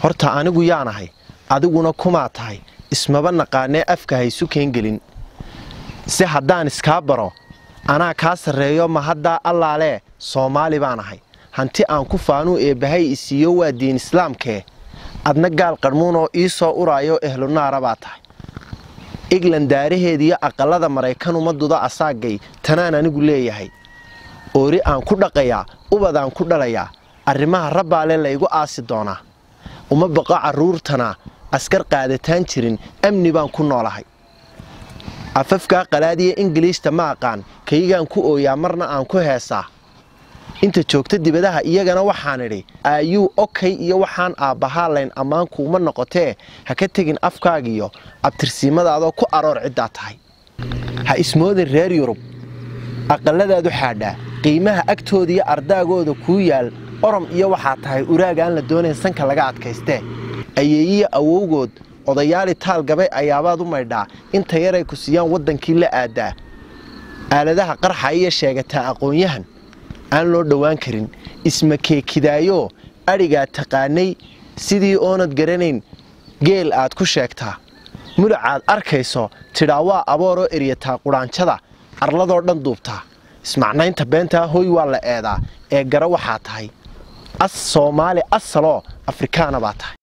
horta anigu yaanahay adiguna kuma tahay ismaba naqaanee afka haysu keengelin si haddaan iska baro anaa ka sareeyo ma hadda allaale Soomaali baan ahay hanti aan ku faanu eebahay isiyo waa diin islaamkee adna gaal qarmuun oo ii soo uraayo ehlunaara baa tahay England daaraheediyo aqalada Mareykan umaduda asaagay tanaan anigu leeyahay oori aan ku dhaqayaa ubadaan ku dhalayaa arrimaha rabbaale la igu aasi doonaa uma baqa caruurtana askar qaadataan jirin amni baan ku noolahay afafka qalaadiye Ingiriista ma aqaan kaygaan ku ooyaa marna aan ku heesaa inta joogta dibadaha iyagana waxaan idhi ayuu okay iyo waxaan aabaha leen amaan kuma noqotee ha ka tagin afkaagiyo abtirsiimadaada ku aroor cidda tahay ha ismoodin reer Yurub aqaladaadu xaadha qiimaha agtoodiyo ardaagooda ku yaal orom iyo waxa tahay uraagaan la doonay sanka laga adkaystee ayeeyiyo awowgood odayaali taal gabay ayaabaad u maydhaa inta yaray ku siiyaan wadankii la aadaa aaladaha qarxa iyo sheegata aqoonyahan aan loo dhawaan karin isma keekidaayo ariga taqaanay sidii oonad garanayn geel aad ku sheegtaa mulacaad arkayso tidhaawaa abooro eriyata quraanjada arladoo dhan duubtaa ismacnaynta beenta hooy waa la eedaa ee gara waxa tahay as Soomaali asalo Afrikaana baa tahay